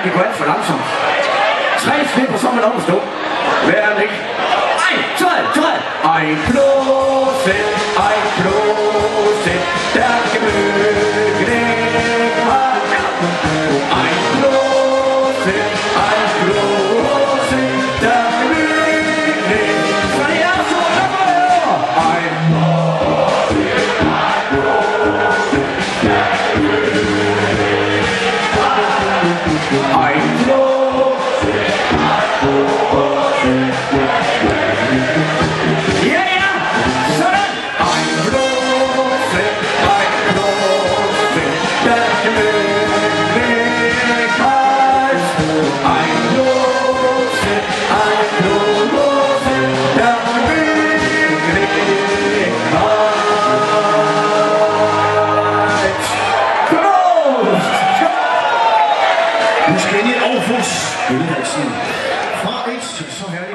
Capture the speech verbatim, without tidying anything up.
det går alt for langsomt. Tre slipper, så er man op at stå. Hver er ikke? Ej, tre, tre. Ej, blåse, ej, blåse, der skal møgne mig. Ej, blåse, ej, blåse, der skal møgne. Så det er så, der går over. Ej, blåse, ej, blåse, der skal møgne. Ej, blåse, ej, blåse, ja, ja, sådan. Ej, blåse, ej, blåse, der skal møgne kajs. Ej, blåse, ej, blåse, der skal møgne kajs. Blås! Nu skal ind i et overfus. Det er det, jeg siger. Fra et til så her.